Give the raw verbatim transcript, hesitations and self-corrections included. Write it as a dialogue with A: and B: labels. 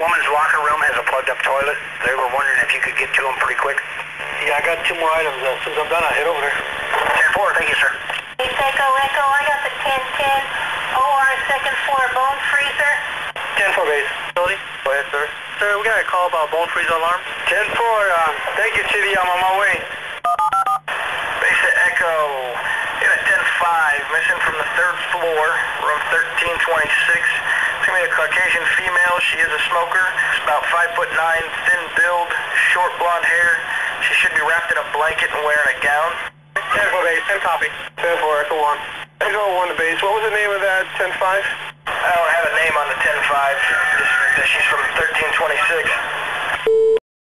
A: woman's locker room has a plugged up toilet. They were wondering if you could get to them pretty quick.
B: Yeah, I got two more items. As soon as I'm done, I'll head over there.
A: ten four, thank you, sir.
C: Echo Echo, I got the ten ten O R second floor bone freezer.
B: ten four base.
D: Go ahead, sir. Sir, we got a call about bone freezer alarm.
B: ten four, uh, thank you, Chitty. I'm on my way.
A: Base at Echo, in at ten five, missing from the third floor, room thirteen twenty-six. It's going to be a Caucasian female. She is a smoker. She's about five foot nine, thin build, short blonde hair. She should be wrapped in a blanket and wearing a gown.
B: ten four base, ten copy. ten four, Echo one. Echo one to base. What was the name of that ten five?
A: I don't have a name on the ten five. Just that she's from